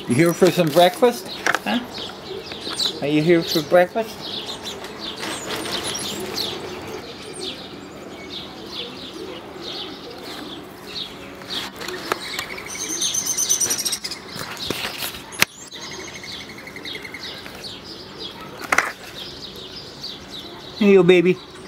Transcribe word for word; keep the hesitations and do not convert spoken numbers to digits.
You here for some breakfast? Huh? Are you here for breakfast? Here you go, baby.